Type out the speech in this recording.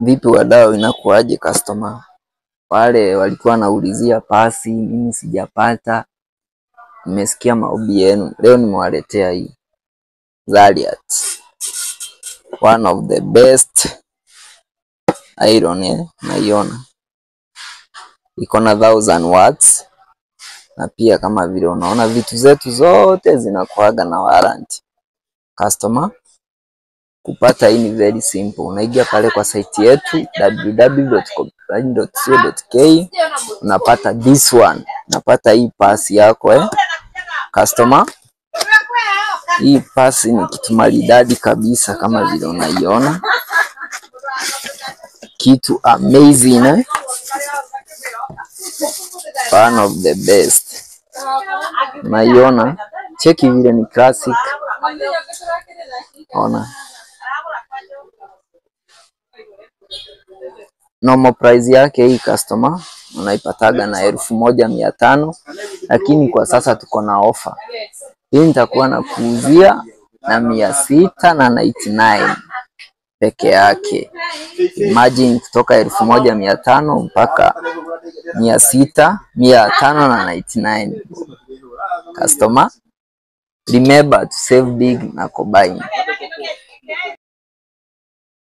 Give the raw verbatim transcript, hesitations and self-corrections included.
Vipi wadau, inakuaje customer? Wale walikuwa naulizia pasi, mimi sijapata. Nimesikia maombi yenu. Leo nimewaletea hii Zaryt. One of the best iron, eh? Naiona. Iko na thousand watts. Na pia kama vile unaona vitu zetu zote zinakuaga na warranty. Customer, kupata hii ni very simple. Unaingia pale kwa site yetu w w w dot copline dot co dot k, unapata this one, unapata hii pasi yako, eh customer. Hii pasi ni kitu maridadi kabisa kama vile unaiona. Kitu amazing, eh? One of the best. Unaiona? Cheki vile ni classic. Ona. Normal price yake hii customer unaipataga na elfu moja mia tano, lakini kwa sasa tuko na offer. Hii nitakuwa na kuuzia na mia sita na tisini na tisa peke yake. Imagine kutoka elfu moja mia tano mpaka mia sita, mia tano na tisini na tisa. Customer, remember to save big na combine.